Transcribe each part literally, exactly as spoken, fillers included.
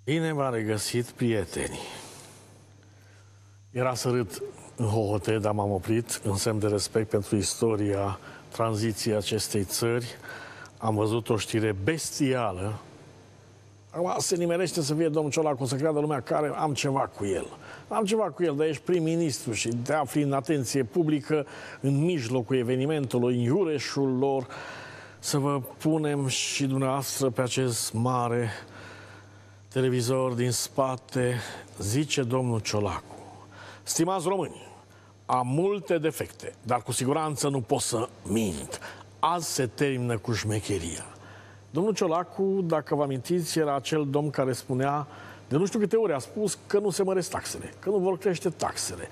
Bine v-am regăsit, prieteni. Era să râd în hohote, dar m-am oprit în semn de respect pentru istoria tranziției acestei țări. Am văzut o știre bestială. Acum se nimerește să fie domnul Ciolacu, să creadă lumea care am ceva cu el. Am ceva cu el, dar ești prim-ministru și te afli în atenție publică în mijlocul evenimentului, în iureșul lor, să vă punem și dumneavoastră pe acest mare televizor din spate, zice domnul Ciolacu. Stimați români, am multe defecte, dar cu siguranță nu pot să mint. Azi se termină cu șmecheria. Domnul Ciolacu, dacă vă amintiți, era acel domn care spunea, de nu știu câte ori a spus, că nu se măresc taxele, că nu vor crește taxele.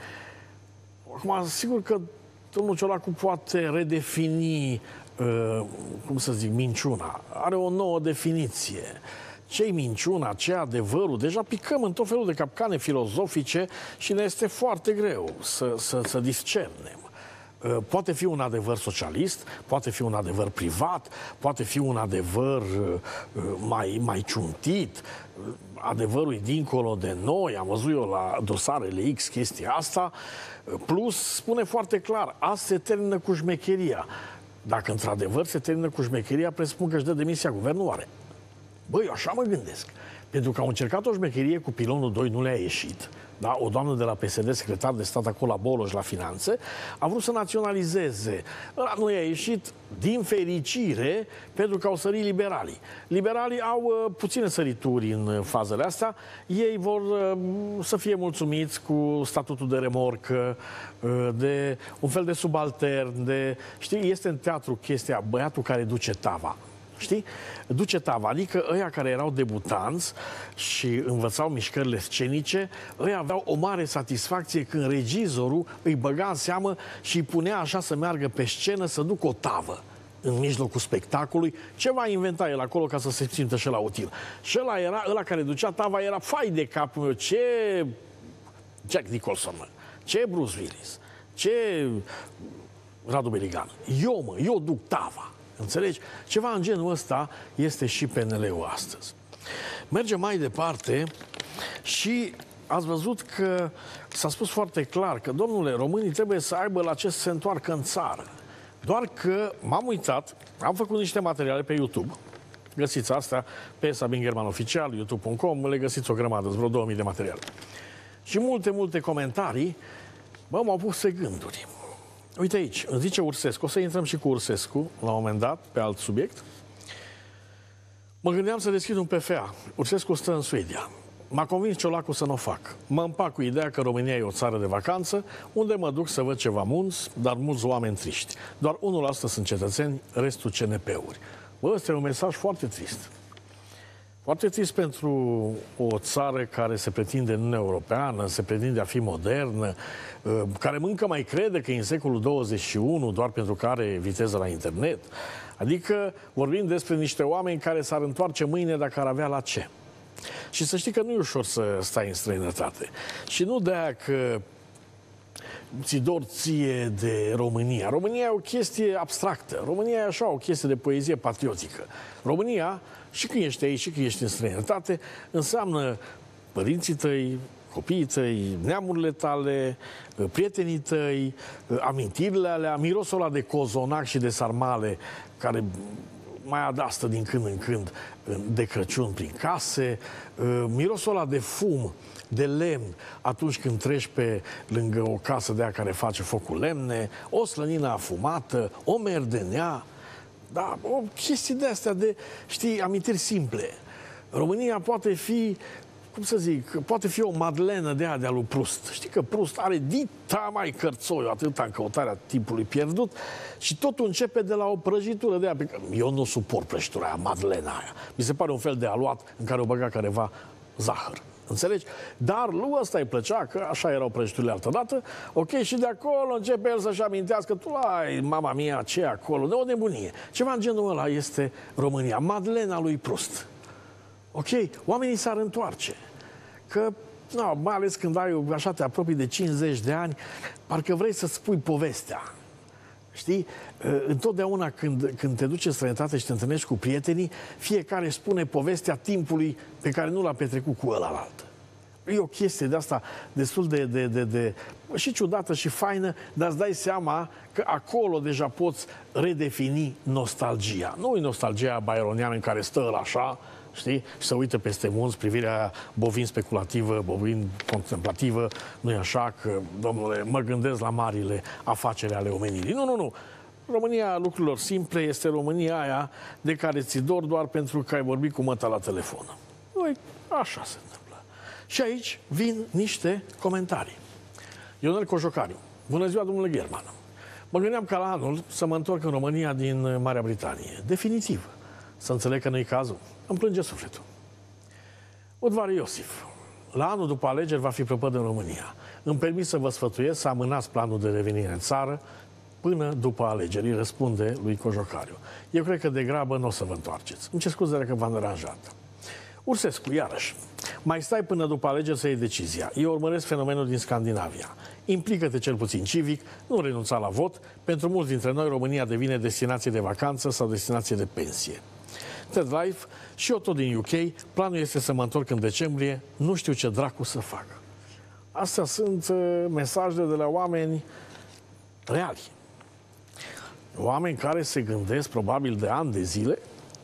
Acum, sigur că domnul Ciolacu poate redefini, uh, cum să zic, minciuna. Are o nouă definiție. Ce-i minciuna, ce adevărul? Deja picăm în tot felul de capcane filozofice și ne este foarte greu să, să, să discernem. Poate fi un adevăr socialist, poate fi un adevăr privat, poate fi un adevăr mai, mai ciuntit, adevărul e dincolo de noi, am văzut eu la dosarele X chestia asta, plus spune foarte clar, azi se termină cu șmecheria. Dacă într-adevăr se termină cu șmecheria, presupun că își dă demisia guvernul, oare? Băi, eu așa mă gândesc. Pentru că au încercat o șmecherie cu pilonul doi, nu le-a ieșit. Da? O doamnă de la P S D, secretar de stat acolo la Boloș, la finanțe, a vrut să naționalizeze. Ăla nu i-a ieșit, din fericire, pentru că au sărit liberalii. Liberalii au uh, puține sărituri în fazele astea. Ei vor uh, să fie mulțumiți cu statutul de remorcă, uh, de un fel de subaltern, de... Știi, este în teatru chestia, băiatul care duce tava. Știi? Duce tava, adică ăia care erau debutanți și învățau mișcările scenice, ăia aveau o mare satisfacție când regizorul îi băga în seamă și îi punea așa să meargă pe scenă să ducă o tavă în mijlocul spectacolului. Ce va inventa el acolo ca să se simtă și la util? Și ăla, era, ăla care ducea tava era fai de capul meu, ce Jack Nicholson, mă. Ce Bruce Willis, ce Radu Beligan. Eu, mă, eu duc tava. Înțelegi? Ceva în genul ăsta este și P N L-ul astăzi. Mergem mai departe și ați văzut că s-a spus foarte clar că, domnule, românii trebuie să aibă la ce să se întoarcă în țară. Doar că m-am uitat, am făcut niște materiale pe YouTube, găsiți astea pe Sabin German Oficial, youtube punct com, le găsiți o grămadă, vreo două mii de materiale. Și multe, multe comentarii, bă, m-au pus pe gânduri. Uite aici, îmi zice Ursescu, o să intrăm și cu Ursescu la un moment dat, pe alt subiect. Mă gândeam să deschid un P F A. Ursescu stă în Suedia. M-a convins Ciolacu să nu o fac. Mă împac cu ideea că România e o țară de vacanță, unde mă duc să văd ceva munți, dar mulți oameni triști. Doar unu la sută sunt cetățeni, restul C N P-uri. Bă, ăsta e un mesaj foarte trist. Foarte trist pentru o țară care se pretinde în Uniunea Europeană, se pretinde a fi modernă, care încă mai crede că e în secolul douăzeci și unu doar pentru că are viteză la internet. Adică vorbim despre niște oameni care s-ar întoarce mâine dacă ar avea la ce. Și să știi că nu e ușor să stai în străinătate. Și nu de aia că ți dor ție de România. România e o chestie abstractă. România e așa o chestie de poezie patriotică. România, și când ești aici, și când ești în străinătate, înseamnă părinții tăi, copiii tăi, neamurile tale, prietenii tăi, amintirile alea, mirosul ăla de cozonac și de sarmale care mai adastă din când în când de Crăciun prin case, mirosul ăla de fum, de lemn, atunci când treci pe lângă o casă de aia care face foc cu lemne, o slănină afumată, o merdenea, da, o chestii de astea de, știi, amintiri simple. România poate fi, cum să zic, poate fi o madlenă de aia de-a lui Proust. Știi că Proust are dita mai cărțoiu, atâta în căutarea timpului pierdut și totul începe de la o prăjitură de aia. Eu nu suport prăjitura aia, madlena aia. Mi se pare un fel de aluat în care o băga careva zahăr. Înțelegi? Dar lui ăsta îi plăcea, că așa erau prăjiturile altădată. Ok, și de acolo începe el să-și amintească, tu ai, mama mia, ce e acolo, de o nebunie. Ceva în genul ăla este România, madlena lui Proust. Ok? Oamenii s-ar întoarce. Că, no, mai ales când ai, așa te apropii de cincizeci de ani, parcă vrei să spui povestea. Știi? Întotdeauna când, când te duci în străinătate și te întâlnești cu prietenii, fiecare spune povestea timpului pe care nu l-a petrecut cu ălalt. E o chestie de asta destul de, de, de, de și ciudată și faină, dar îți dai seama că acolo deja poți redefini nostalgia. Nu e nostalgia byroniană în care stă ăla așa, știi? Și se uită peste munți, privirea bovin speculativă, bovin contemplativă, nu e așa că, domnule, mă gândesc la marile afaceri ale omenirii. Nu, nu, nu. România lucrurilor simple este România aia de care ți dor doar pentru că ai vorbit cu măta la telefon. Ui, așa se întâmplă. Și aici vin niște comentarii. Ionel Cojocariu. Bună ziua, domnule German. Mă gândeam ca la anul să mă întorc în România din Marea Britanie. Definitiv. Să înțeleg că nu-i cazul. Îmi plânge sufletul. Udvar Iosif. La anul după alegeri va fi prăpăd în România. Îmi permit să vă sfătuiesc să amânați planul de revenire în țară până după alegeri, răspunde lui Cojocariu. Eu cred că de grabă nu o să vă întoarceți. Îmi cer scuze că v-am deranjat. Ursescu, iarăși. Mai stai până după alegeri să iei decizia. Eu urmăresc fenomenul din Scandinavia. Implică-te cel puțin civic, nu renunța la vot. Pentru mulți dintre noi, România devine destinație de vacanță sau destinație de pensie. Ted Life, și eu tot din U K, planul este să mă întorc în decembrie, nu știu ce dracu să fac. Astea sunt uh, mesajele de la oameni reali. Oameni care se gândesc probabil de ani de zile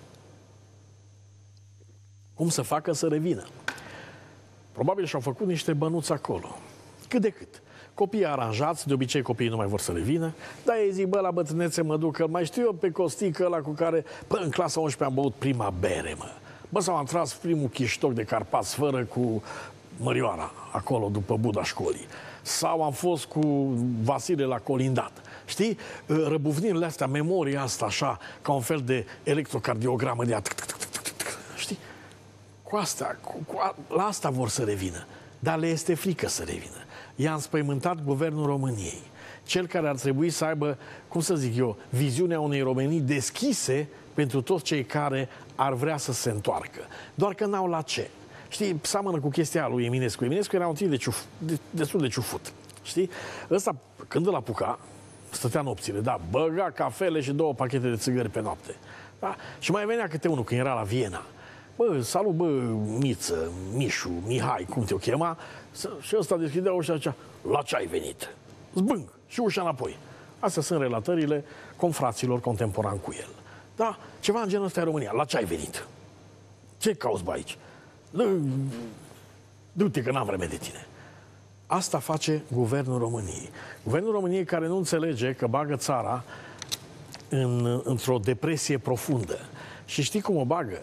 cum să facă să revină. Probabil și-au făcut niște bănuți acolo. Cât de cât. Copiii aranjați, de obicei copiii nu mai vor să revină, dar ei zic, bă, la bătrânețe mă duc, că mai știu eu pe Costică ăla cu care, bă, în clasa a unsprezecea am băut prima bere, mă. Bă, sau am tras primul chiștoc de carpați fără cu Mărioara, acolo, după Buda școlii. Sau am fost cu Vasile la colindat. Știi? Răbuvnirile astea, memoria asta, așa, ca un fel de electrocardiogramă de a... Știi? Cu asta, cu, cu a, la asta vor să revină. Dar le este frică să revină. I-a înspăimântat guvernul României. Cel care ar trebui să aibă, cum să zic eu, viziunea unei Românii deschise pentru toți cei care ar vrea să se întoarcă. Doar că n-au la ce. Știi, seamănă cu chestia lui Eminescu. Eminescu era un tip de ciuf, de, destul de ciufut. Știi? Ăsta, când îl apuca, stătea nopțile, da, băga cafele și două pachete de țigări pe noapte. Da? Și mai venea câte unul când era la Viena. Bă, salut, bă, Miță, Mișu, Mihai, cum te-o chema? Și ăsta deschidea ușa și zicea, la ce ai venit? Zbâng, și ușa înapoi. Astea sunt relatările confraților contemporani cu el. Da, ceva în genul ăsta în România. La ce ai venit? Ce cauți, bă, aici? Du-te că n-am vreme de tine. Asta face guvernul României. Guvernul României care nu înțelege că bagă țara în, într-o depresie profundă. Și știi cum o bagă?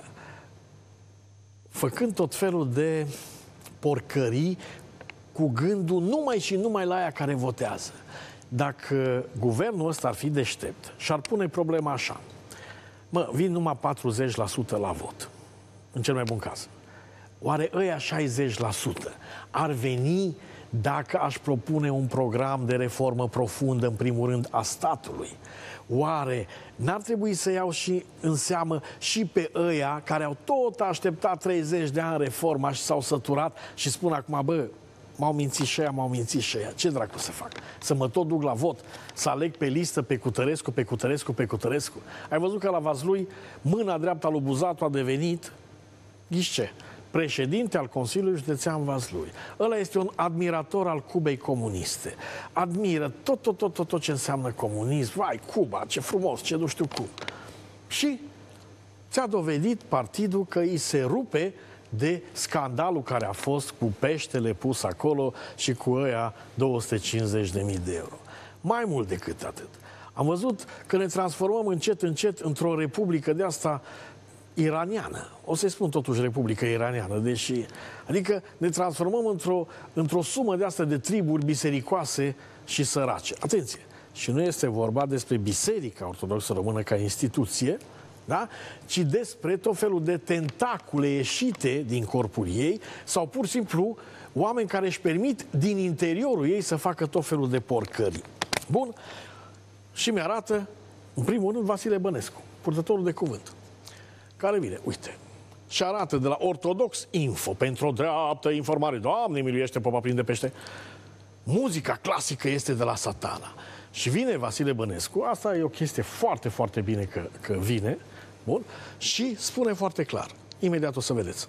Făcând tot felul de porcării cu gândul numai și numai la aia care votează. Dacă guvernul ăsta ar fi deștept și-ar pune problema așa. Mă, vin numai patruzeci la sută la vot. În cel mai bun caz. Oare ăia șaizeci la sută ar veni dacă aș propune un program de reformă profundă, în primul rând, a statului? Oare n-ar trebui să iau și în seamă și pe ăia care au tot așteptat treizeci de ani reforma și s-au săturat și spun acum, bă, m-au mințit și ăia, m-au mințit și ăia. Ce dracu să fac? Să mă tot duc la vot? Să aleg pe listă pe Cutărescu, pe Cutărescu, pe Cutărescu? Ai văzut că la Vaslui mâna dreapta lui Buzatu a devenit, ghiși ce? Președinte al Consiliului Județean Vaslui. Ăla este un admirator al Cubei comuniste. Admiră tot, tot, tot, tot, tot ce înseamnă comunism. Vai, Cuba, ce frumos, ce nu știu cum. Și ți-a dovedit partidul că îi se rupe de scandalul care a fost cu peștele pus acolo și cu ăia două sute cincizeci de mii de euro. Mai mult decât atât. Am văzut că ne transformăm încet, încet într-o republică de asta iraniană. O să-i spun totuși Republica Iraniană, deși... Adică ne transformăm într-o într-o sumă de astea de triburi bisericoase și sărace. Atenție! Și nu este vorba despre Biserica Ortodoxă Română ca instituție, da? Ci despre tot felul de tentacule ieșite din corpul ei sau pur și simplu oameni care își permit din interiorul ei să facă tot felul de porcării. Bun? Și mi-arată, în primul rând, Vasile Bănescu, purtătorul de cuvânt, care vine, uite, și arată de la Ortodox Info, pentru o dreaptă informare. Doamne, miluiește, popa prinde pește. Muzica clasică este de la Satana. Și vine Vasile Bănescu, asta e o chestie foarte, foarte bine că, că vine, bun, și spune foarte clar, imediat o să vedeți,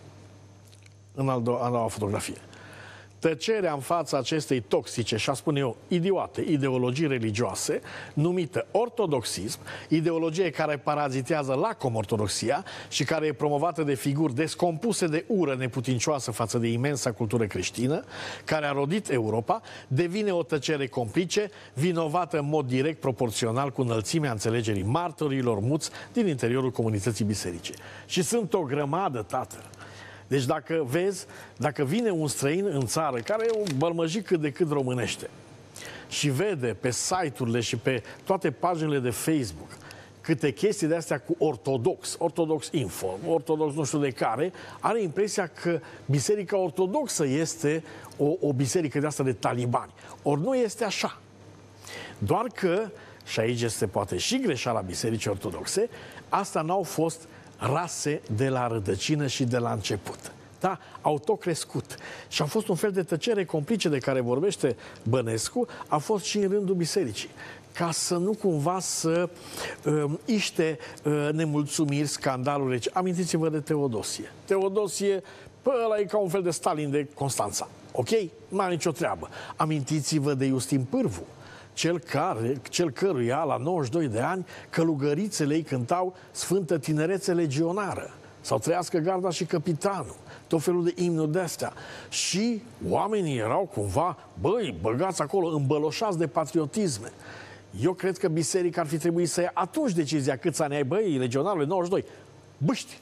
în a doua fotografie. Tăcerea în fața acestei toxice, și a spune eu, idiote, ideologii religioase, numită ortodoxism, ideologie care parazitează lacom ortodoxia și care e promovată de figuri descompuse de ură neputincioasă față de imensa cultură creștină, care a rodit Europa, devine o tăcere complice, vinovată în mod direct proporțional cu înălțimea înțelegerii martorilor muți din interiorul comunității biserice. Și sunt o grămadă, tată. Deci dacă vezi, dacă vine un străin în țară care e un bălmăjic cât de cât românește și vede pe site-urile și pe toate paginile de Facebook câte chestii de astea cu ortodox, ortodox info, ortodox nu știu de care, are impresia că biserica ortodoxă este o, o biserică de asta de talibani. Ori nu este așa. Doar că, și aici este poate și greșeala bisericii ortodoxe, asta n-au fost rase de la rădăcină și de la început. Da? Au tot crescut. Și a fost un fel de tăcere complice de care vorbește Bănescu, a fost și în rândul bisericii. Ca să nu cumva să uh, iște uh, nemulțumiri, scandaluri. Deci, amintiți-vă de Teodosie. Teodosie, pă, ăla e ca un fel de Stalin de Constanța. Ok? Nu are nicio treabă. Amintiți-vă de Iustin Pârvu. Cel, care, cel căruia, la nouăzeci și doi de ani, călugărițele ei cântau Sfântă Tinerețe Legionară. Sau Trăiască Garda și Capitanul. Tot felul de imnuri de-astea. Și oamenii erau cumva, băi, băgați acolo, îmbăloșați de patriotisme. Eu cred că biserica ar fi trebuit să ia atunci decizia câți ani ai, băi, legionarule, nouăzeci și doi. Băști!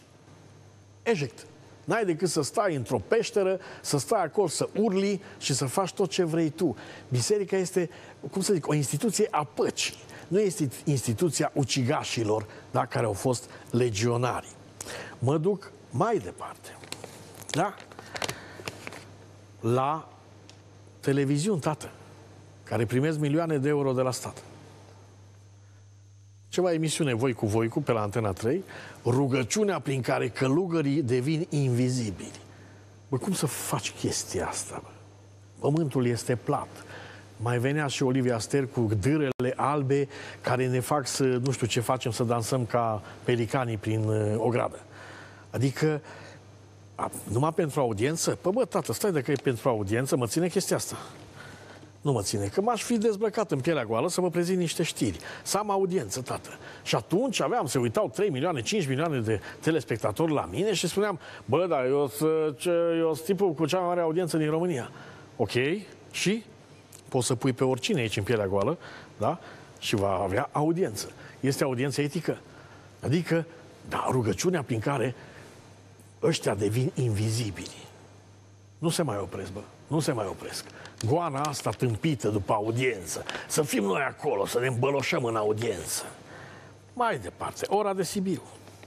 Eject! N-ai decât să stai într-o peșteră, să stai acolo, să urli și să faci tot ce vrei tu. Biserica este, cum să zic, o instituție a păcii. Nu este instituția ucigașilor, da, care au fost legionari. Mă duc mai departe. Da? La televiziuni, tată, care primesc milioane de euro de la stat. Ceva emisiune Voi cu Voicu pe la Antena trei, rugăciunea prin care călugării devin invizibili. Bă, cum să faci chestia asta? Bă? Pământul este plat. Mai venea și Olivia Ster cu dârele albe care ne fac să, nu știu ce facem, să dansăm ca pelicanii prin uh, ogradă. Adică, a, numai pentru audiență? Păi bă, tată, stai de că e pentru audiență, mă ține chestia asta. Nu mă ține, că m-aș fi dezbrăcat în pielea goală să vă prezint niște știri. Să am audiență, tată. Și atunci aveam, se uitau trei milioane, cinci milioane de telespectatori la mine și spuneam, bă, da, eu sunt tipul cu cea mai mare audiență din România. Ok? Și poți să pui pe oricine aici în pielea goală, da? Și va avea audiență. Este audiență etică. Adică, da, rugăciunea prin care ăștia devin invizibili. Nu se mai opresc, bă. Nu se mai opresc. Goana asta tâmpită după audiență. Să fim noi acolo, să ne îmbăloșăm în audiență. Mai departe, ora de Sibiu.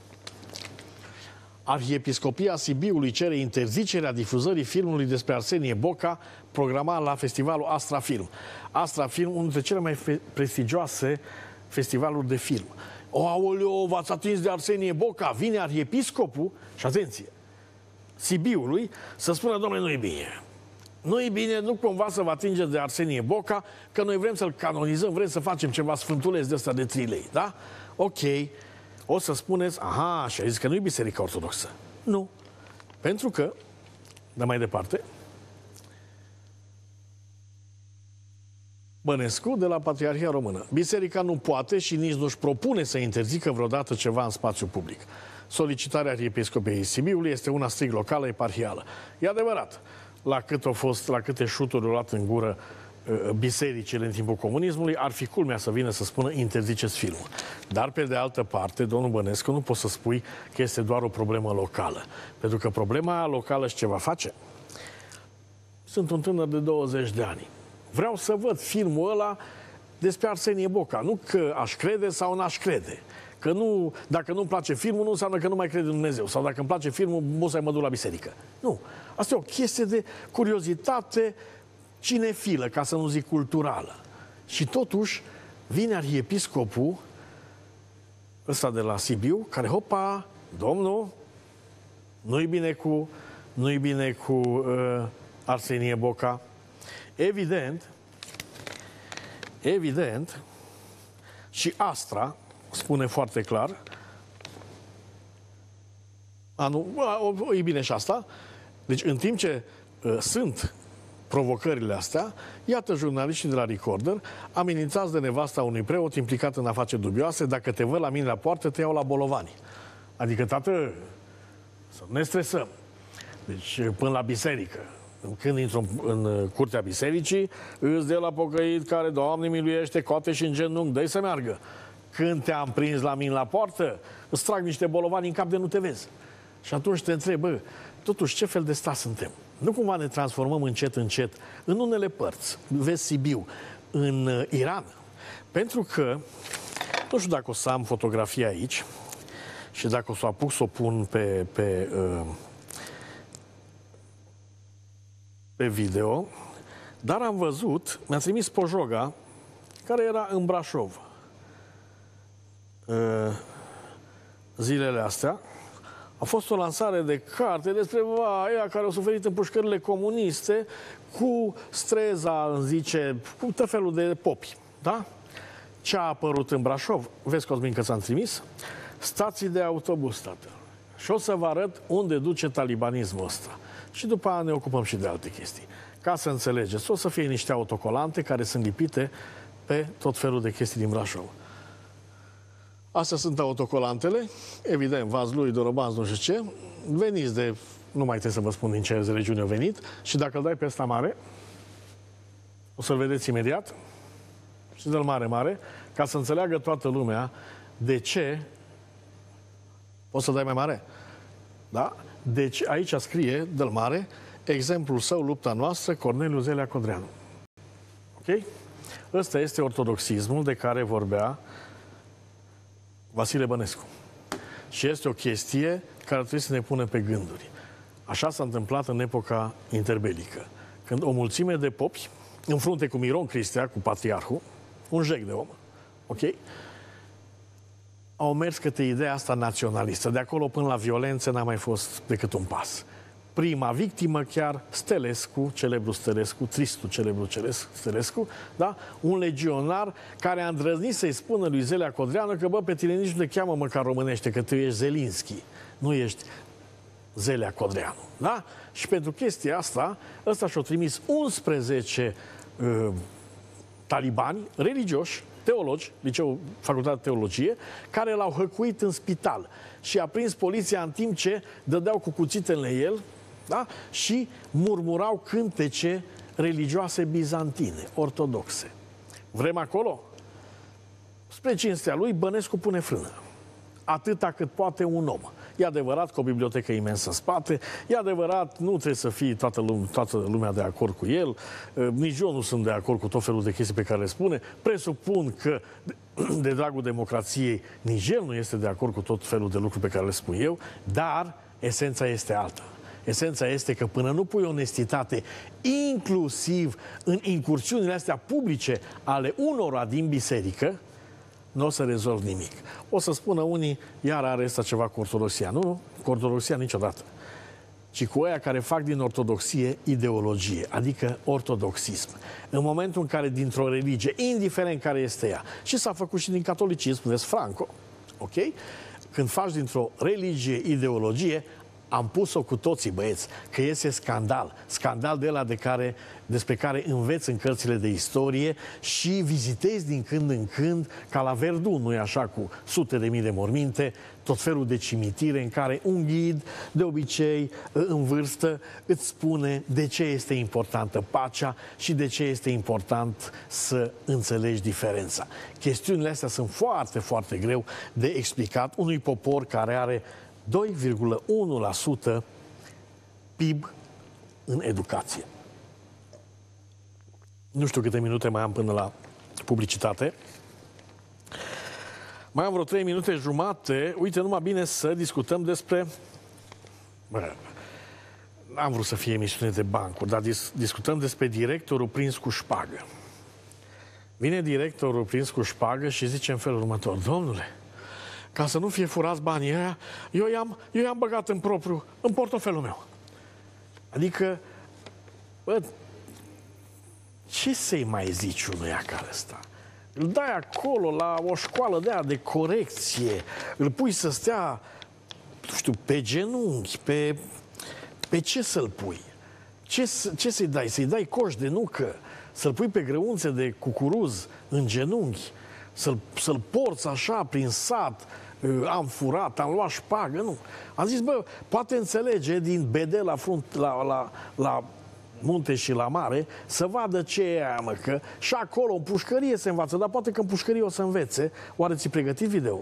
Arhiepiscopia Sibiului cere interzicerea difuzării filmului despre Arsenie Boca, programat la festivalul Astra Film. Astra Film, unul dintre cele mai prestigioase festivaluri de film. O, aoleo, v-ați atins de Arsenie Boca, vine arhiepiscopul, și atenție, Sibiului, să spună, domnule, nu-i bine. Nu-i bine, nu cumva să vă atingeți de Arsenie Boca, că noi vrem să-l canonizăm, vrem să facem ceva sfântuleț de ăsta de trei lei, da? Ok. O să spuneți, aha, și a zis că nu-i biserica ortodoxă. Nu. Pentru că, de mai departe, Bănescu de la Patriarhia Română. Biserica nu poate și nici nu-și propune să interzică vreodată ceva în spațiu public. Solicitarea Arhiepiscopiei Sibiului este una strict locală, eparhială. E adevărat. La cât au fost, la câte șuturi au luat în gură uh, bisericile în timpul comunismului, ar fi culmea să vină să spună interziceți filmul. Dar, pe de altă parte, domnul Bănescu, nu poți să spui că este doar o problemă locală. Pentru că problema locală și ce va face? Sunt un tânăr de douăzeci de ani. Vreau să văd filmul ăla despre Arsenie Boca. Nu că aș crede sau n-aș crede. Că nu, dacă nu-mi place filmul, nu înseamnă că nu mai cred în Dumnezeu. Sau dacă îmi place filmul, musai mă duc la biserică. Nu. Asta e o chestie de curiozitate cinefilă, ca să nu zic culturală. Și totuși vine arhiepiscopul ăsta de la Sibiu, care, hopa, domnul, nu-i bine cu, nu-i bine cu uh, Arsenie Boca. Evident, Evident, și Astra spune foarte clar, a, nu, a, e bine și asta, deci în timp ce uh, sunt provocările astea, iată jurnaliștii de la Recorder amenințați de nevasta unui preot implicat în afaceri dubioase, dacă te văd la mine la poartă, te iau la bolovani. Adică, tată, să ne stresăm. Deci, până la biserică. Când intru în, în curtea bisericii, îți de la pocăit care, Doamne miluiește, coate și în genunchi, dă-i să meargă. Când te-am prins la mine la poartă, îți trag niște bolovani în cap de nu te vezi. Și atunci te întreb, bă, totuși, ce fel de stat suntem? Nu cumva ne transformăm încet, încet în unele părți, vezi Sibiu, în Iran? Pentru că, nu știu dacă o să am fotografia aici și dacă o să o apuc să o pun pe, pe, pe video, dar am văzut, mi-a trimis Pojoga, care era în Brașov zilele astea. A fost o lansare de carte despre aia care au suferit în pușcările comuniste cu streza, zice, cu tot felul de popi. Da? Ce a apărut în Brașov? Vezi, Cosmin, că ți-am trimis? Stații de autobuz, tată. Și o să vă arăt unde duce talibanismul ăsta. Și după aia ne ocupăm și de alte chestii. Ca să înțelegeți, o să fie niște autocolante care sunt lipite pe tot felul de chestii din Brașov. Astea sunt autocolantele, evident, Vaslui, Dorobanz, nu știu ce. Veniți de, nu mai trebuie să vă spun din ce regiune au venit, și dacă îl dai pe ăsta mare, o să-l vedeți imediat, și dă-l mare, mare, ca să înțeleagă toată lumea de ce, poți să dai mai mare? Da? Deci aici scrie, dă-l mare, exemplul său, lupta noastră, Corneliu Zelea Codreanu. Ok? Ăsta este ortodoxismul de care vorbea Vasile Bănescu. Și este o chestie care trebuie să ne pună pe gânduri. Așa s-a întâmplat în epoca interbelică, când o mulțime de popi, în frunte cu Miron Cristea, cu patriarhul, un jec de om, ok? Au mers către ideea asta naționalistă. De acolo până la violență n-a mai fost decât un pas. Prima victimă chiar Stelescu, celebru Stelescu, tristul celebru Stelescu, da? Un legionar care a îndrăznit să-i spună lui Zelea Codreanu că, bă, pe tine nici nu te cheamă măcar românește, că tu ești Zelinski, nu ești Zelea Codreanu, da? Și pentru chestia asta, ăsta și-a trimis unsprezece uh, talibani religioși, teologi, liceu, facultate de teologie, care l-au hăcuit în spital și a prins poliția în timp ce dădeau cu cuțitele în el, da? Și murmurau cântece religioase bizantine, ortodoxe. Vrem acolo? Spre cinstea lui, Bănescu pune frână. Atâta cât poate un om. E adevărat că o bibliotecă imensă în spate, e adevărat, nu trebuie să fie toată, lume, toată lumea de acord cu el, nici eu nu sunt de acord cu tot felul de chestii pe care le spune, presupun că, de dragul democrației, nici el nu este de acord cu tot felul de lucruri pe care le spun eu, dar esența este alta. Esența este că până nu pui onestitate, inclusiv în incursiunile astea publice ale unora din biserică, nu o să rezolv nimic. O să spună unii, iar are asta ceva cu ortodoxia. Nu, cu ortodoxia niciodată. Ci cu aia care fac din ortodoxie ideologie, adică ortodoxism. În momentul în care dintr-o religie, indiferent care este ea, și s-a făcut și din catolicism, vezi Franco, ok? Când faci dintr-o religie ideologie, am pus-o cu toții, băieți, că iese scandal. Scandal de ăla de care, despre care înveți în cărțile de istorie și vizitezi din când în când, ca la Verdun, nu-i așa, cu sute de mii de morminte, tot felul de cimitire în care un ghid, de obicei, în vârstă, îți spune de ce este importantă pacea și de ce este important să înțelegi diferența. Chestiunile astea sunt foarte, foarte greu de explicat unui popor care are doi virgulă unu la sută P I B în educație. Nu știu câte minute mai am până la publicitate. Mai am vreo trei minute jumate. Uite, numai bine să discutăm despre... Bă, n-am vrut să fie emisiune de bancuri, dar dis discutăm despre directorul prins cu șpagă. Vine directorul prins cu șpagă și zice în felul următor: domnule, ca să nu fie furați banii aia, eu i-am eu i-am băgat în propriu, în portofelul meu. Adică, bă, ce să-i mai zici unuia ca ăsta? îl dai acolo la o școală de aia de corecție, îl pui să stea, nu știu, pe genunchi, pe, pe ce să-l pui? Ce, ce să-i dai? Să-i dai coș de nucă? Să-l pui pe grăunțe de cucuruz în genunchi? Să-l să-l porți așa prin sat? Am furat, am luat șpagă? Nu. Am zis, bă, poate înțelege din B D la, frunt, la, la, la munte și la mare, să vadă ce e aia, mă, că și acolo în pușcărie se învață, dar poate că în pușcărie o să învețe. Oare ți-ai pregătit video?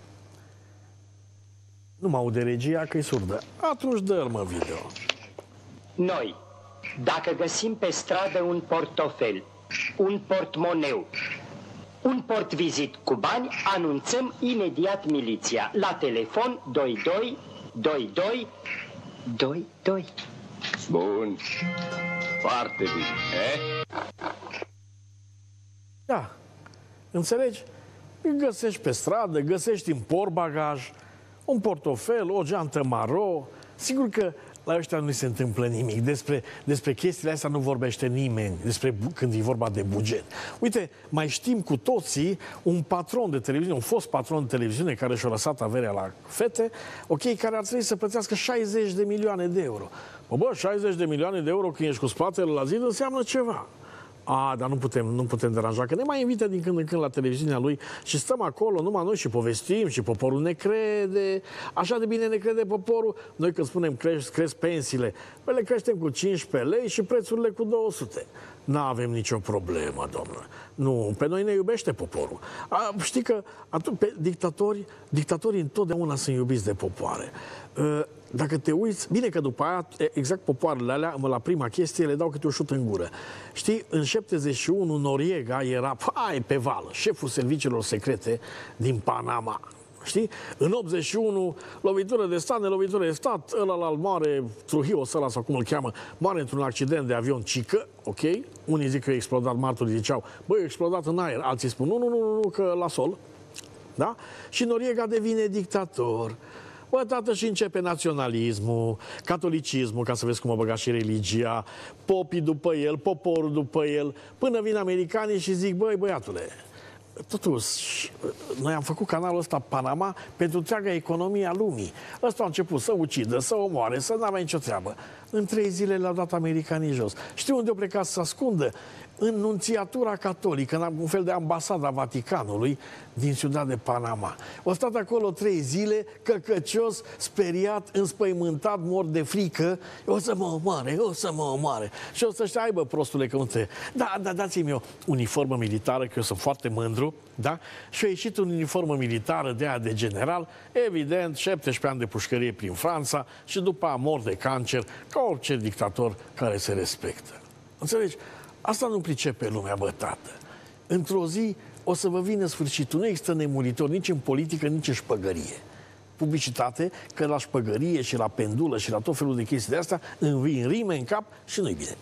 Nu mă aude regia, că e surdă. Atunci dă-l, mă, video. Noi, dacă găsim pe stradă un portofel, un portmoneu, un portvizit cu bani, anunțăm imediat miliția. La telefon doi doi doi doi doi doi. Bun. Foarte bine, eh? Da. Înțelegi? Îl găsești pe stradă, găsești în portbagaj, un portofel, o geantă maro. Sigur că la ăștia nu se întâmplă nimic. Despre, despre chestiile astea nu vorbește nimeni, despre când e vorba de buget. Uite, mai știm cu toții un patron de televiziune, un fost patron de televiziune care și-a lăsat averea la fete, ok, care ar trebui să plătească șaizeci de milioane de euro. Bă, bă, șaizeci de milioane de euro când ești cu spatele la zid înseamnă ceva. A, dar nu putem, nu putem deranja, că ne mai invită din când în când la televiziunea lui și stăm acolo, numai noi și povestim și poporul ne crede, așa de bine ne crede poporul. Noi când spunem cresc, cresc pensiile, bă, le creștem cu cincisprezece lei și prețurile cu două sute. N-avem nicio problemă, domnule. Nu, pe noi ne iubește poporul. A, știi că atunci, pe dictatori, dictatorii întotdeauna sunt iubiți de popoare. Dacă te uiți, bine că după aia, exact popoarele alea, la prima chestie, le dau câte o șut în gură. Știi, în șaptezeci și unu Noriega era, hai, pe val, șeful serviciilor secrete din Panama. Știi? În optzeci și unu, lovitură de stat, nelovitură de stat, ăla al mare, Trujillo, ăla sau cum îl cheamă, moare într-un accident de avion cică, ok? Unii zic că a explodat, martorii ziceau, băi, a explodat în aer, alții spun, nu, nu, nu, nu, că la sol. Da? Și Noriega devine dictator. Bă, tată, și începe naționalismul, catolicismul, ca să vezi cum a băgat și religia, popii după el, poporul după el, până vin americanii și zic, băi, băiatule, totuși, noi am făcut canalul ăsta Panama pentru întreaga economie a lumii. Ăsta a început să ucidă, să omoare, să n-avea nicio treabă. În trei zile le-au dat americanii jos. Știu unde au plecat să se ascundă? În nunțiatura catolică, în un fel de ambasada Vaticanului din Ciudad de Panama. Au stat acolo trei zile, căcăcios, speriat, înspăimântat, mort de frică. O să mă omoare, o să mă omoare. Și o să-și aibă, prostule, că nu te... Da, da, dați-mi o uniformă militară, că eu sunt foarte mândru, da? Și a ieșit în uniformă militară de aia de general, evident, șaptesprezece ani de pușcărie prin Franța și după a mor de cancer, ca orice dictator care se respectă. Înțelegi? Asta nu pricepe lumea, bă, tată. Într-o zi o să vă vină sfârșitul. Nu există nemuritor nici în politică, nici în șpăgărie. Publicitate, că la șpăgărie și la pendulă și la tot felul de chestii de astea îmi vin rime în cap și nu-i bine.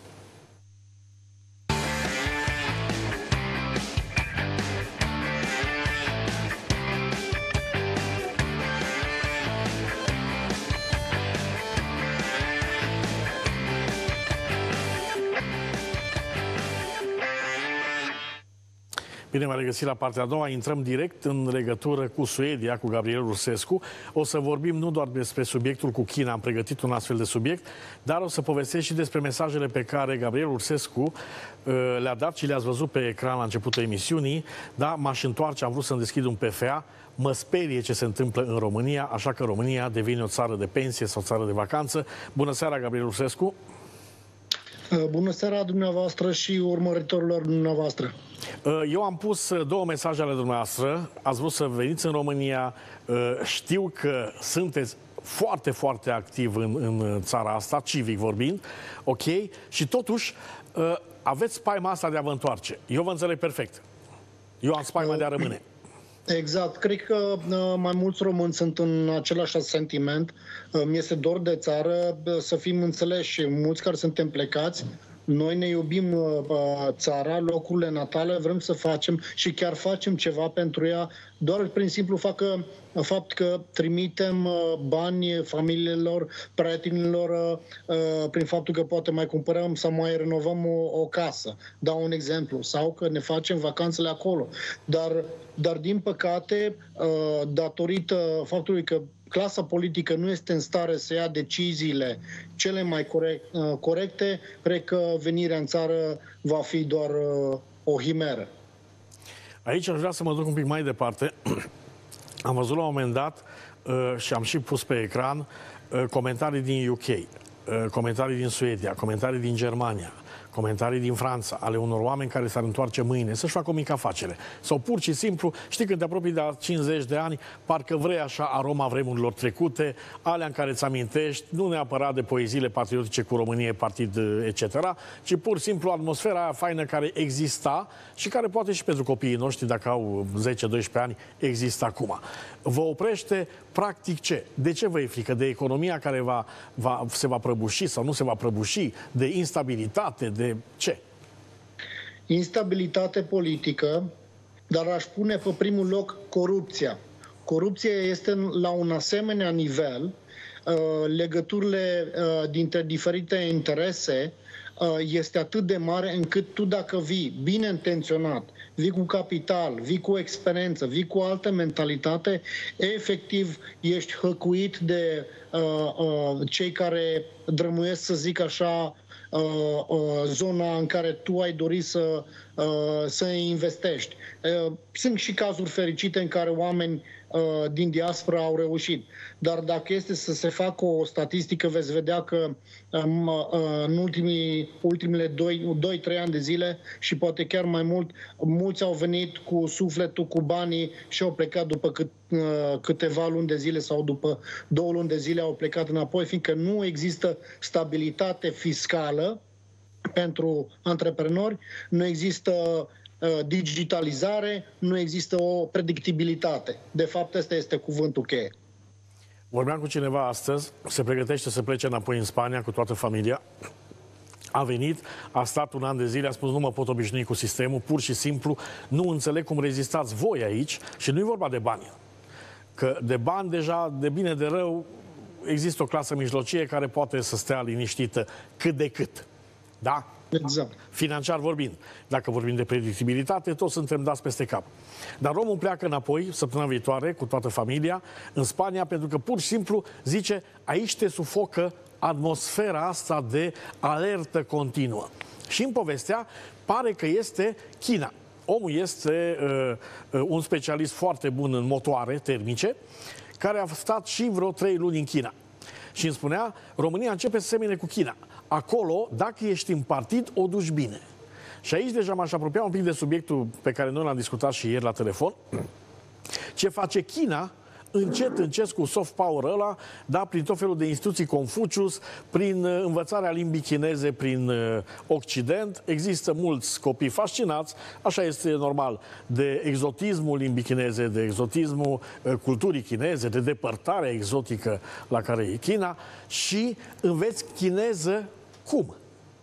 Bine, m-am regăsit la partea a doua. Intrăm direct în legătură cu Suedia, cu Gabriel Rusescu. O să vorbim nu doar despre subiectul cu China, am pregătit un astfel de subiect, dar o să povestesc și despre mesajele pe care Gabriel Rusescu le-a dat și le-ați văzut pe ecran la începutul emisiunii. Da, m-aș întoarce, am vrut să-mi deschid un P F A. Mă sperie ce se întâmplă în România, așa că România devine o țară de pensie sau o țară de vacanță. Bună seara, Gabriel Rusescu! Bună seara dumneavoastră și urmăritorilor dumneavoastră. Eu am pus două mesaje ale dumneavoastră. Ați vrut să veniți în România. Știu că sunteți foarte, foarte activ în, în țara asta, civic vorbind. Ok? Și totuși aveți spaima asta de a vă întoarce. Eu vă înțeleg perfect. Eu am spaima de a rămâne. Exact. Cred că uh, mai mulți români sunt în același sentiment. Uh, mi-este dor de țară, uh, să fim înțeleși. Mulți care suntem plecați, noi ne iubim uh, țara, locurile natale, vrem să facem și chiar facem ceva pentru ea, doar prin simplu facă, fapt că trimitem bani familiilor, prietenilor, prin faptul că poate mai cumpărăm sau mai renovăm o, o casă. Dau un exemplu. Sau că ne facem vacanțele acolo. Dar, dar din păcate, datorită faptului că clasa politică nu este în stare să ia deciziile cele mai corect, corecte, cred că venirea în țară va fi doar o himeră. Aici aș vrea să mă duc un pic mai departe. Am văzut la un moment dat și am și pus pe ecran comentarii din U K, comentarii din Suedia, comentarii din Germania, comentarii din Franța, ale unor oameni care s-ar întoarce mâine să-și facă o mică afacere. Sau pur și simplu, știi, când te apropii de cincizeci de ani, parcă vrei așa aroma vremurilor trecute, alea în care îți amintești, nu neapărat de poeziile patriotice cu Românie, partid, et cetera, ci pur și simplu atmosfera aia faină care exista și care poate și pentru copiii noștri, dacă au zece doisprezece ani, există acum. Vă oprește practic ce? De ce vă e frică? De economia care va, va, se va prăbuși sau nu se va prăbuși? De instabilitate? De ce? Instabilitate politică, dar aș pune pe primul loc corupția. Corupția este la un asemenea nivel, legăturile dintre diferite interese este atât de mare încât tu, dacă vii bine intenționat, vii cu capital, vii cu experiență, vii cu altă mentalitate, efectiv ești hăcuit de uh, uh, cei care drămuiesc, să zic așa, uh, uh, zona în care tu ai dorit să, uh, să investești. Uh, sunt și cazuri fericite în care oameni din diaspora au reușit. Dar dacă este să se facă o statistică, veți vedea că în ultimii, ultimele doi trei ani de zile și poate chiar mai mult, mulți au venit cu sufletul, cu banii și au plecat după cât, câteva luni de zile sau după două luni de zile au plecat înapoi, fiindcă nu există stabilitate fiscală pentru antreprenori, nu există digitalizare, nu există o predictibilitate. De fapt, ăsta este cuvântul cheie. Vorbeam cu cineva astăzi, se pregătește să plece înapoi în Spania cu toată familia. A venit, a stat un an de zile, a spus nu mă pot obișnui cu sistemul, pur și simplu nu înțeleg cum rezistați voi aici și nu e vorba de bani. Că de bani deja, de bine de rău, există o clasă mijlocie care poate să stea liniștită cât de cât. Da? Exact. Financiar vorbind. Dacă vorbim de predictibilitate, toți suntem dați peste cap. Dar omul pleacă înapoi, săptămâna viitoare, cu toată familia, în Spania, pentru că pur și simplu zice, aici te sufocă atmosfera asta de alertă continuă. Și în povestea pare că este China. Omul este uh, un specialist foarte bun în motoare termice, care a stat și vreo trei luni în China. Și îmi spunea, România începe să semene cu China. Acolo, dacă ești în partid, o duci bine. Și aici deja m-aș apropia un pic de subiectul pe care noi l-am discutat și ieri la telefon. Ce face China, încet, încet, cu soft power ăla, da, prin tot felul de instituții Confucius, prin învățarea limbii chineze prin Occident. Există mulți copii fascinați, așa este normal, de exotismul limbii chineze, de exotismul culturii chineze, de depărtarea exotică la care e China și înveți chineză cum?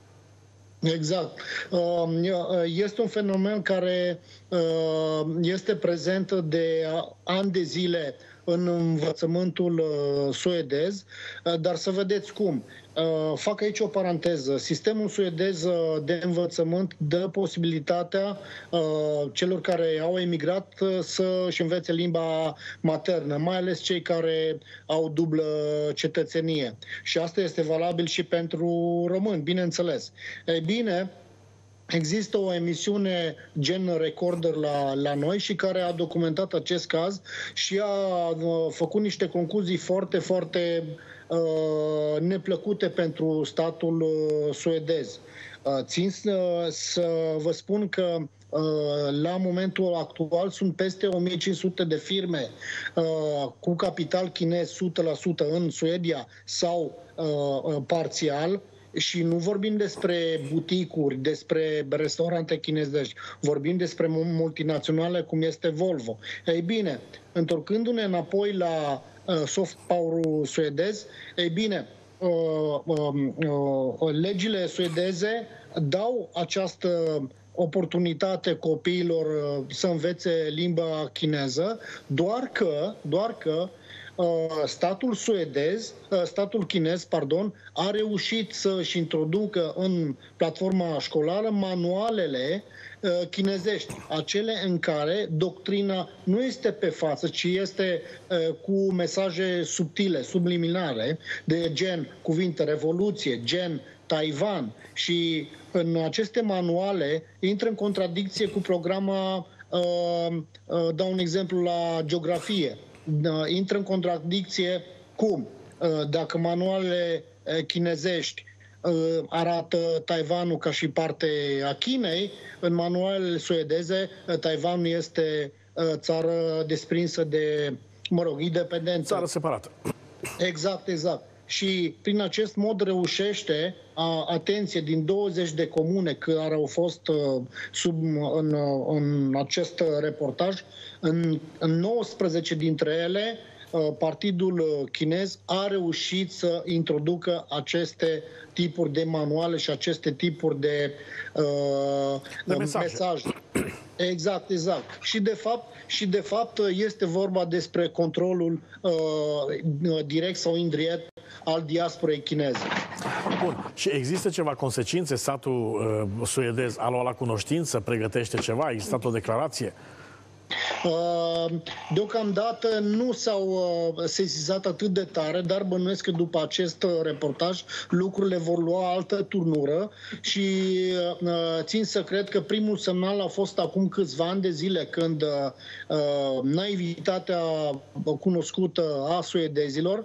Exact. Este un fenomen care este prezent de ani de zile în învățământul suedez, dar să vedeți cum. Fac aici o paranteză. Sistemul suedez de învățământ dă posibilitatea celor care au emigrat să-și învețe limba maternă, mai ales cei care au dublă cetățenie. Și asta este valabil și pentru români, bineînțeles. Ei bine, există o emisiune gen Recorder la, la noi și care a documentat acest caz și a făcut niște concluzii foarte, foarte uh, neplăcute pentru statul uh, suedez. Uh, țin să, să vă spun că uh, la momentul actual sunt peste o mie cinci sute de firme uh, cu capital chinez o sută la sută în Suedia sau uh, parțial. Și nu vorbim despre buticuri, despre restaurante chinezești, vorbim despre multinaționale cum este Volvo. Ei bine, întorcându-ne înapoi la uh, soft power-ul suedez, ei bine, uh, uh, uh, legile suedeze dau această oportunitate copiilor uh, să învețe limba chineză, doar că, doar că uh, statul suedez, uh, statul chinez, pardon, a reușit să-și introducă în platforma școlară manualele uh, chinezești, acele în care doctrina nu este pe față, ci este uh, cu mesaje subtile, subliminare, de gen cuvinte revoluție, gen Taiwan, și în aceste manuale intră în contradicție cu programa, uh, uh, dau un exemplu la geografie, uh, intră în contradicție cum? Uh, dacă manualele uh, chinezești uh, arată Taiwanul ca și parte a Chinei, în manualele suedeze uh, Taiwanul este uh, țară desprinsă de, mă rog, independență. Țară separată. Exact, exact. Și prin acest mod reușește, a, atenție, din douăzeci de comune care au fost uh, sub, în, în acest reportaj, în, în nouăsprezece dintre ele, uh, partidul chinez a reușit să introducă aceste tipuri de manuale și aceste tipuri de, uh, de mesaje. mesaje. Exact, exact. Și de fapt, și de fapt este vorba despre controlul uh, direct sau indirect al diasporei chineze. Bun. Și există ceva consecințe? Statul uh, suedez a luat la cunoștință, pregătește ceva? A existat o declarație? Deocamdată nu s-au sesizat atât de tare, dar bănuiesc că după acest reportaj lucrurile vor lua altă turnură și țin să cred că primul semnal a fost acum câțiva ani de zile, când naivitatea cunoscută a suedezilor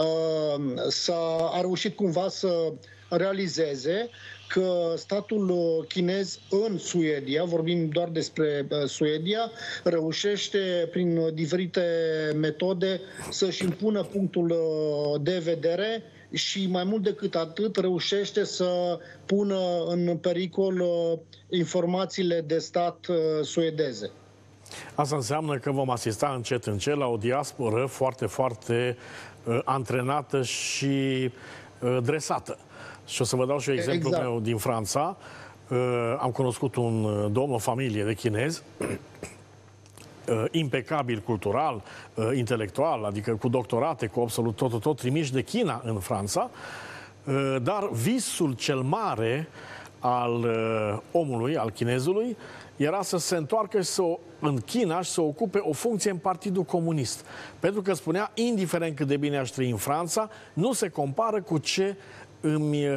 s-a a reușit cumva să realizeze că statul chinez în Suedia, vorbim doar despre Suedia, reușește prin diferite metode să-și impună punctul de vedere și mai mult decât atât reușește să pună în pericol informațiile de stat suedeze. Asta înseamnă că vom asista încet încet la o diasporă foarte, foarte uh, antrenată și uh, dresată. Și o să vă dau și eu exemplul exact. meu din Franța. Uh, am cunoscut un domn, o familie de chinezi, uh, impecabil cultural, uh, intelectual, adică cu doctorate, cu absolut tot, tot, tot, trimiși de China în Franța, uh, dar visul cel mare al uh, omului, al chinezului, era să se întoarcă și să o, în China și să ocupe o funcție în Partidul Comunist. Pentru că spunea, indiferent cât de bine aș trăi în Franța, nu se compară cu ce îmi,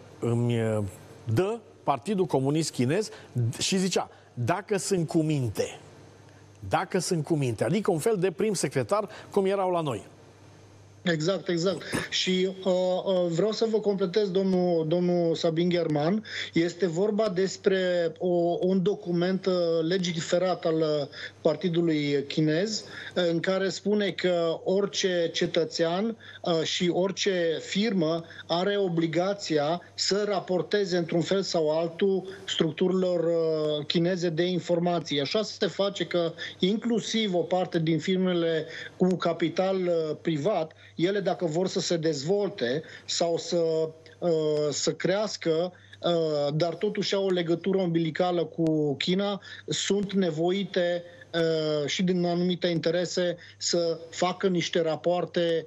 îmi dă Partidul Comunist Chinez, și zicea, dacă sunt cu minte. Dacă sunt cu minte. Adică un fel de prim secretar, cum erau la noi. Exact, exact. Și uh, uh, vreau să vă completez, domnul, domnul Sabin German. Este vorba despre o, un document uh, legiferat al uh, Partidului Chinez, uh, în care spune că orice cetățean uh, și orice firmă are obligația să raporteze într-un fel sau altul structurilor uh, chineze de informații. Așa se face că inclusiv o parte din firmele cu capital uh, privat, ele, dacă vor să se dezvolte sau să, uh, să crească, uh, dar totuși au o legătură umbilicală cu China, sunt nevoite uh, și din anumite interese să facă niște rapoarte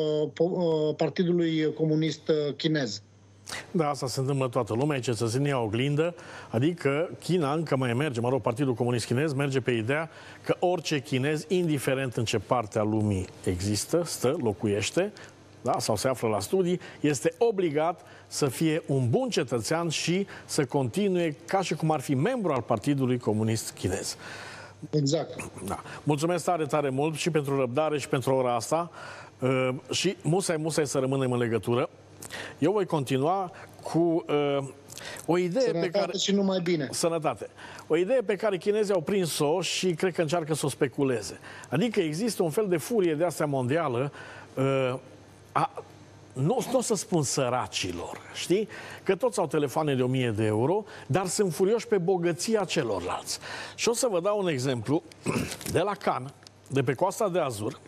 uh, Partidului Comunist Chinez. Da, asta se întâmplă toată lumea, e cetățenia oglindă, adică China încă mai merge, mă rog, Partidul Comunist Chinez merge pe ideea că orice chinez, indiferent în ce parte a lumii există, stă, locuiește, da, sau se află la studii, este obligat să fie un bun cetățean și să continue ca și cum ar fi membru al Partidului Comunist Chinez. Exact. Da. Mulțumesc tare, tare mult și pentru răbdare și pentru ora asta uh, și musai, musai să rămânem în legătură. Eu voi continua cu uh, o idee Sănătate pe care... și numai bine. Sănătate. O idee pe care chinezii au prins-o și cred că încearcă să o speculeze. Adică există un fel de furie de astea mondială, uh, a, nu, nu o să spun săracilor, știi? Că toți au telefoane de o mie de euro, dar sunt furioși pe bogăția celorlalți. Și o să vă dau un exemplu de la Cannes, de pe Coasta de Azur,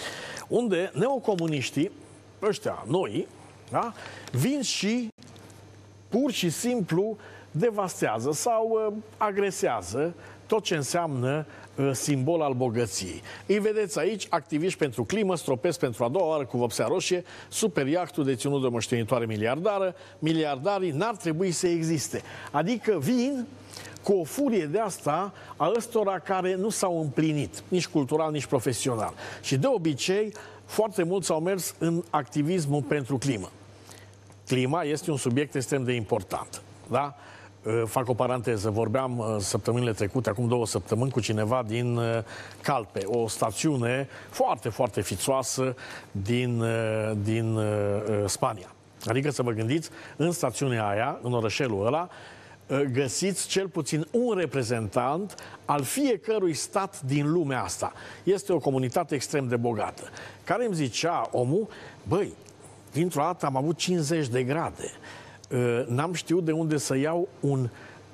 unde neocomuniștii, ăștia, noi, da? Vin și pur și simplu devastează sau agresează tot ce înseamnă simbol al bogăției. Îi vedeți aici, activiști pentru climă, stropesc pentru a doua oară cu vopsea roșie, super iahtul deținut de o moștenitoare miliardară, miliardarii n-ar trebui să existe. Adică vin cu o furie de asta a ăstora care nu s-au împlinit, nici cultural, nici profesional. Și de obicei, foarte mulți au mers în activismul pentru climă. Clima este un subiect extrem de important, da? Fac o paranteză, vorbeam săptămânile trecute, acum două săptămâni, cu cineva din Calpe, o stațiune foarte, foarte fițoasă din, din Spania. Adică să vă gândiți, în stațiunea aia, în orășelul ăla, găsiți cel puțin un reprezentant al fiecărui stat din lumea asta. Este o comunitate extrem de bogată. Care îmi zicea omul, băi, dintr-o dată am avut cincizeci de grade. N-am știut de unde să iau un,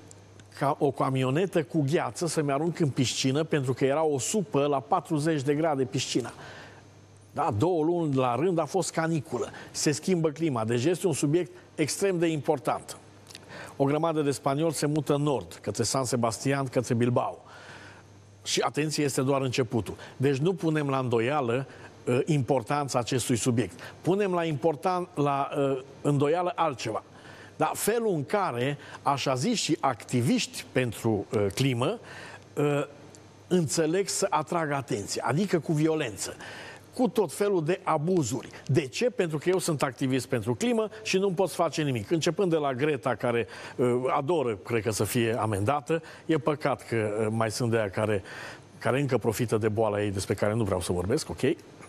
ca o camionetă cu gheață să-mi arunc în piscină, pentru că era o supă la patruzeci de grade piscina. Da, două luni la rând a fost caniculă. Se schimbă clima. Deci este un subiect extrem de important. O grămadă de spanioli se mută în nord, către San Sebastian, către Bilbao. Și atenție, este doar începutul. Deci nu punem la îndoială uh, importanța acestui subiect. Punem la, important, la uh, îndoială altceva. Dar felul în care, așa zis, și activiști pentru uh, climă uh, înțeleg să atragă atenție, adică cu violență, cu tot felul de abuzuri. De ce? Pentru că eu sunt activist pentru climă și nu pot face nimic. Începând de la Greta, care uh, adoră, cred că, să fie amendată, e păcat că uh, mai sunt de aia care, care încă profită de boala ei, despre care nu vreau să vorbesc, ok?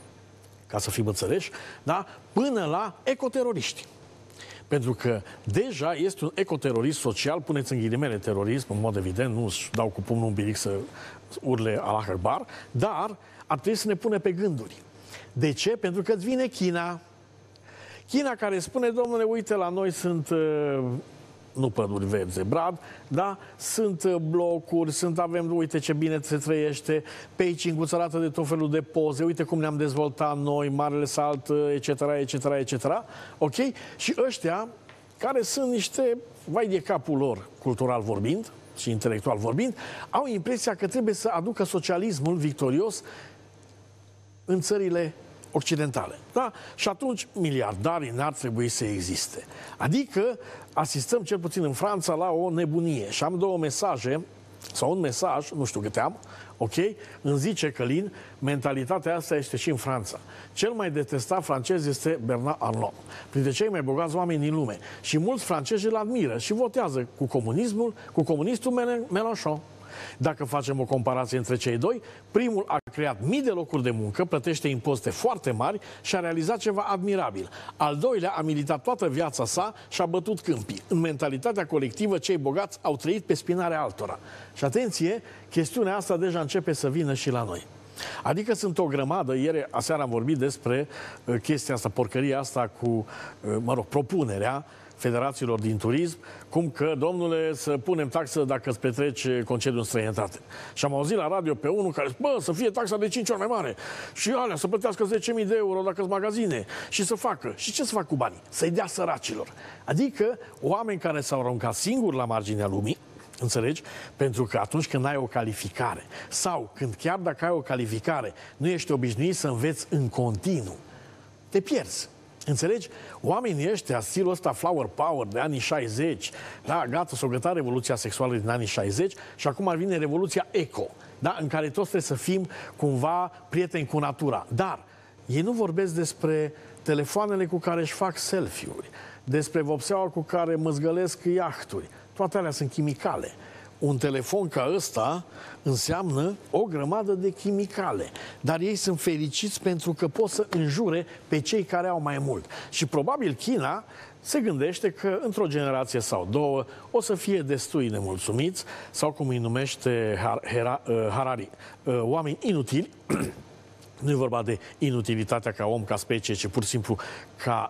Ca să fim înțeleși, da? Până la ecoteroriști. Pentru că deja este un ecoterorist social, puneți în ghilimele terorism, în mod evident, nu își dau cu pumnul în biric să urle Allah Akbar, dar ar trebui să ne pune pe gânduri. De ce? Pentru că îți vine China. China care spune, domnule, uite, la noi sunt, nu păduri verzi, brad, da? Sunt blocuri, sunt, avem, uite ce bine se trăiește, Peking îți arată de tot felul de poze, uite cum ne-am dezvoltat noi, Marele Salt, et cetera, et cetera, et cetera. Ok? Și ăștia, care sunt niște vai de capul lor, cultural vorbind și intelectual vorbind, au impresia că trebuie să aducă socialismul victorios în țările occidentale. Da? Și atunci miliardarii n-ar trebui să existe. Adică asistăm cel puțin în Franța la o nebunie. Și am două mesaje, sau un mesaj, nu știu câte am, ok? Îmi zice Călin, mentalitatea asta este și în Franța. Cel mai detestat francez este Bernard Arnault, printre cei mai bogați oameni din lume. Și mulți francezi îl admiră și votează cu comunismul, cu comunistul Mélenchon. Dacă facem o comparație între cei doi, primul a creat mii de locuri de muncă, plătește impozite foarte mari și a realizat ceva admirabil. Al doilea a militat toată viața sa și a bătut câmpii. În mentalitatea colectivă, cei bogați au trăit pe spinarea altora. Și atenție, chestiunea asta deja începe să vină și la noi. Adică sunt o grămadă, ieri, aseară am vorbit despre uh, chestia asta, porcăria asta cu, uh, mă rog, propunerea federațiilor din turism, cum că, domnule, să punem taxă dacă îți petreci concediu în străinătate. Și am auzit la radio pe unul care zice, bă, să fie taxa de cinci ori mai mare și alea să plătească zece mii de euro dacă sunt magazine și să facă. Și ce să fac cu banii? Să-i dea săracilor. Adică oameni care s-au aruncat singuri la marginea lumii, înțelegi? Pentru că atunci când ai o calificare sau când chiar dacă ai o calificare nu ești obișnuit să înveți în continuu, te pierzi. Înțelegi? Oamenii ăștia, stilul ăsta flower power de anii șaizeci, da, gata, s-o gătat revoluția sexuală din anii șaizeci și acum ar vine revoluția eco, da, în care toți trebuie să fim cumva prieteni cu natura. Dar ei nu vorbesc despre telefoanele cu care își fac selfie-uri, despre vopseaua cu care măzgălesc iahturi. Toate alea sunt chimicale. Un telefon ca ăsta înseamnă o grămadă de chimicale. Dar ei sunt fericiți pentru că pot să înjure pe cei care au mai mult. Și probabil China se gândește că într-o generație sau două o să fie destui nemulțumiți sau, cum îi numește Harari, oameni inutili. Nu e vorba de inutilitatea ca om, ca specie, ci pur și simplu ca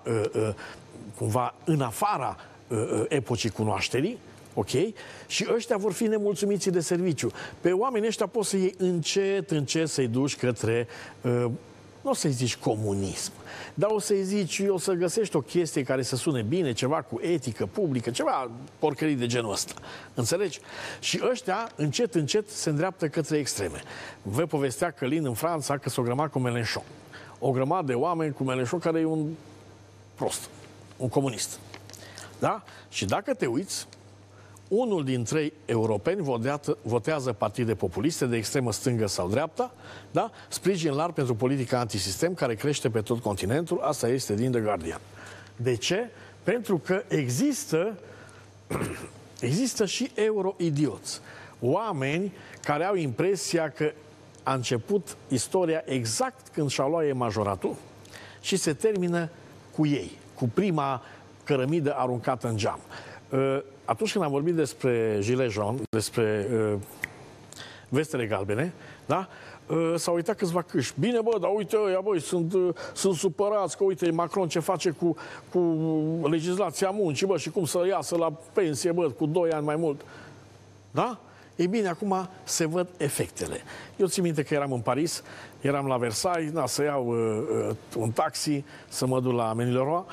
cumva în afara epocii cunoașterii. Ok? Și ăștia vor fi nemulțumiți de serviciu. Pe oamenii ăștia poți să iei încet, încet să-i duci către uh, nu o să-i zici comunism, dar o să-i zici, o să găsești o chestie care să sune bine, ceva cu etică publică, ceva porcării de genul ăsta. Înțelegi? Și ăștia, încet, încet, se îndreaptă către extreme. Vă povestea Călin în Franța că s-o grămat cu Mélenchon. O grămadă de oameni cu Mélenchon care e un prost, un comunist. Da? Și dacă te uiți, unul din trei europeni votează, votează partide populiste de extremă stângă sau dreapta, da? Sprijin larg pentru politica antisistem care crește pe tot continentul. Asta este din The Guardian. De ce? Pentru că există, există și euro-idioți. Oameni care au impresia că a început istoria exact când și-a luat ei majoratul și se termină cu ei, cu prima cărămidă aruncată în geam. Atunci când am vorbit despre gilet jaune, despre uh, vestele galbene, da? Uh, s-au uitat câțiva câși. Bine, bă, dar uite ăia, băi, sunt, uh, sunt supărați că uite Macron ce face cu, cu legislația muncii, bă, și cum să iasă la pensie, bă, cu doi ani mai mult. Da? Ei bine, acum se văd efectele. Eu țin minte că eram în Paris, eram la Versailles, na, să iau uh, uh, un taxi, să mă duc la Menil-Leroy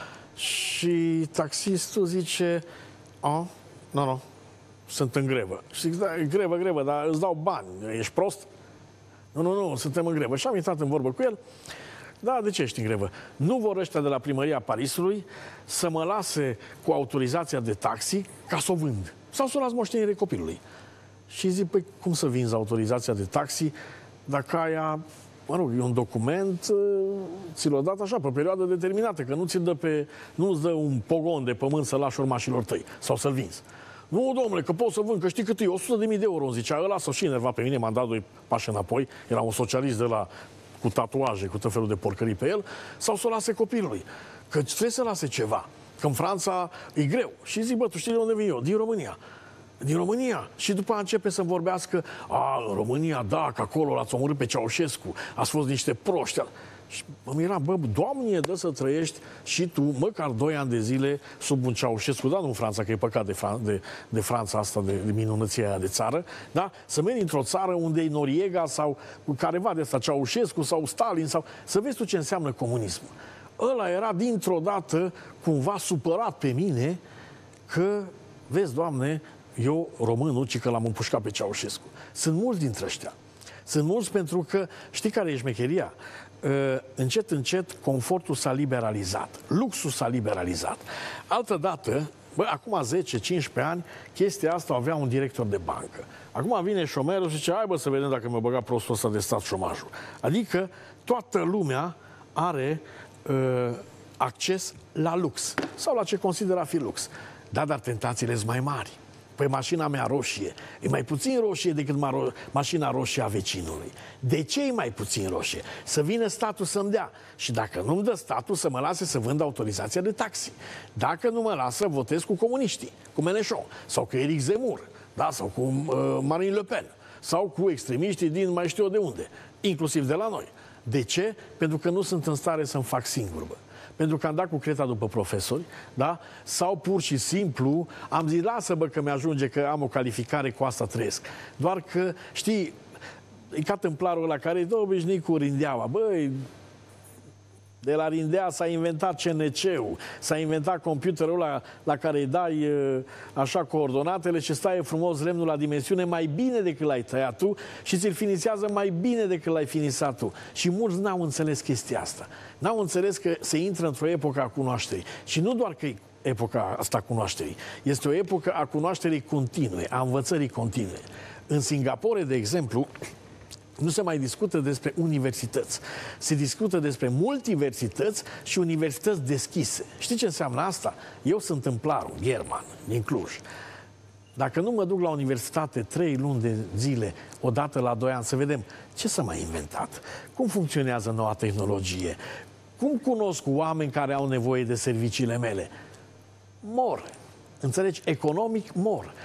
și taxistul zice... Oh, nu, nu, sunt în grevă. Și zic, da, e grevă, grevă, dar îți dau bani, ești prost? Nu, nu, nu, suntem în grevă. Și am intrat în vorbă cu el. Da, de ce ești în grevă? Nu vor ăștia de la primăria Parisului să mă lase cu autorizația de taxi ca să o vând. Sau să o las moștenire copilului. Și zic, păi, cum să vinzi autorizația de taxi dacă aia, mă rog, e un document, ți l-o dat așa, pe o perioadă determinată, că nu ți-l dă pe, nu-ți dă un pogon de pământ să lași urmașilor tăi, sau să-l vinzi. Nu, domnule, că pot să vând, că știi cât e, o sută de mii de euro, îmi zicea, ăla s-o și enerva pe mine, m-am dat doi pași înapoi, era un socialist de la, cu tatuaje, cu tot felul de porcării pe el, sau să o lase copilului, că trebuie să lase ceva, că în Franța e greu. Și zic, bă, tu știi de unde vin eu? Din România. Din România. Și după începe să vorbească, a, în România, da, că acolo l-ați omorât pe Ceaușescu, ați fost niște proști. Și mă mira, bă, Doamne, dă să trăiești și tu, măcar doi ani de zile, sub un Ceaușescu, da, nu în Franța, că e păcat de, Fran- de, de Franța asta, de, de minunăția aia de țară, da, să mergi într-o țară unde e Noriega sau careva de asta, Ceaușescu sau Stalin, sau să vezi tu ce înseamnă comunismul. Ăla era dintr-o dată cumva supărat pe mine că, vezi, Doamne, eu, românul, ci că l-am împușcat pe Ceaușescu. Sunt mulți dintre ăștia. Sunt mulți pentru că, știi care e șmecheria? Uh, încet, încet, confortul s-a liberalizat. Luxul s-a liberalizat. Altădată, bă, acum zece cincisprezece ani, chestia asta avea un director de bancă. Acum vine șomerul și zice, hai bă să vedem dacă mi-a băgat prostul ăsta de stat șomajul. Adică toată lumea are uh, acces la lux. Sau la ce consideră a fi lux. Da, dar tentațiile sunt mai mari. Păi mașina mea roșie e mai puțin roșie decât ma- mașina roșie a vecinului. De ce e mai puțin roșie? Să vină statul să-mi dea. Și dacă nu-mi dă statul, să mă lase să vând autorizația de taxi. Dacă nu mă lasă, votez cu comuniștii, cu Mélenchon, sau cu Eric Zemmour, da? Sau cu uh, Marine Le Pen, sau cu extremiștii din mai știu eu de unde, inclusiv de la noi. De ce? Pentru că nu sunt în stare să-mi fac singur, bă. Pentru că am dat cu creta după profesori, da? Sau pur și simplu am zis, lasă bă că mi-ajunge că am o calificare, cu asta trăiesc. Doar că, știi, e ca tâmplarul ăla care e de obișnuit cu rindeaua. Băi, de la rindea s-a inventat C N C-ul, s-a inventat computerul ăla la care îi dai așa coordonatele și stai frumos lemnul la dimensiune mai bine decât l-ai tăiat tu și ți-l finisează mai bine decât l-ai finisat tu. Și mulți n-au înțeles chestia asta. N-au înțeles că se intră într-o epocă a cunoașterii. Și nu doar că e epoca asta a cunoașterii. Este o epocă a cunoașterii continue, a învățării continue. În Singapore, de exemplu, nu se mai discută despre universități. Se discută despre multiversități și universități deschise. Știi ce înseamnă asta? Eu sunt tâmplarul, German, din Cluj. Dacă nu mă duc la universitate trei luni de zile, odată la doi ani, să vedem ce s-a mai inventat, cum funcționează noua tehnologie, cum cunosc oameni care au nevoie de serviciile mele, mor. Înțelegi? Economic, mor.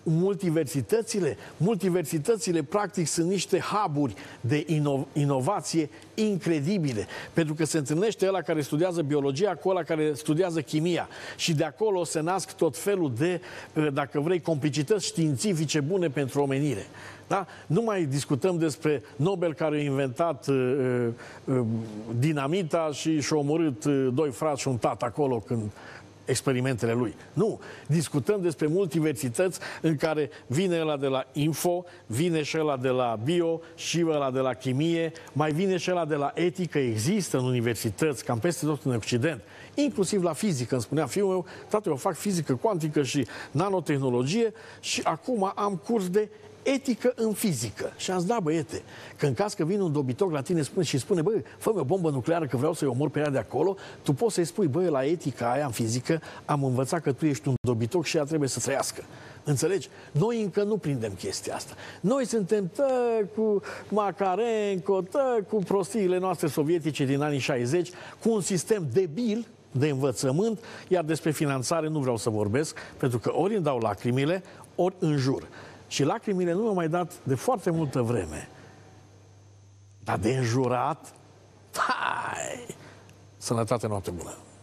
multiversitățile? Multiversitățile, practic, sunt niște hub-uri de ino inovație incredibile. Pentru că se întâlnește ăla care studiază biologia cu ăla care studiază chimia. Și de acolo se nasc tot felul de, dacă vrei, complicități științifice bune pentru omenire. Da? Nu mai discutăm despre Nobel care a inventat uh, uh, dinamita și și-a omorât uh, doi frați și un tată acolo când experimentele lui. Nu. Discutăm despre multiversități în care vine ăla de la info, vine și ăla de la bio, și ăla de la chimie, mai vine și ăla de la etică. Există în universități, cam peste tot în Occident. Inclusiv la fizică. Îmi spunea fiul meu, tată, eu fac fizică cuantică și nanotehnologie și acum am curs de etică în fizică. Și am zis, da, băiete, că în caz că vine un dobitoc la tine spune, și spune, bă, fă-mi o bombă nucleară că vreau să-i omor pe ea de acolo, tu poți să-i spui, bă, la etica aia în fizică am învățat că tu ești un dobitoc și ea trebuie să trăiască. Înțelegi? Noi încă nu prindem chestia asta. Noi suntem tă cu Macarenco, tă cu prostiile noastre sovietice din anii șaizeci, cu un sistem debil de învățământ, iar despre finanțare nu vreau să vorbesc, pentru că ori îmi dau lacrimile, ori înjur. Și lacrimile nu mi-au mai dat de foarte multă vreme. Dar de înjurat, hai! Sănătate, noapte bună!